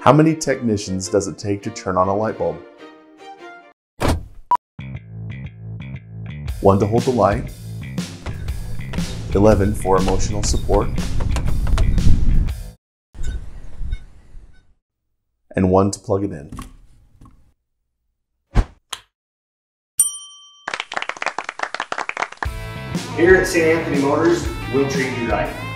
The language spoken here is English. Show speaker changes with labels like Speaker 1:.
Speaker 1: How many technicians does it take to turn on a light bulb? 1 to hold the light, 11 for emotional support, and 1 to plug it in.
Speaker 2: Here at St. Anthony Motors, we'll treat you right.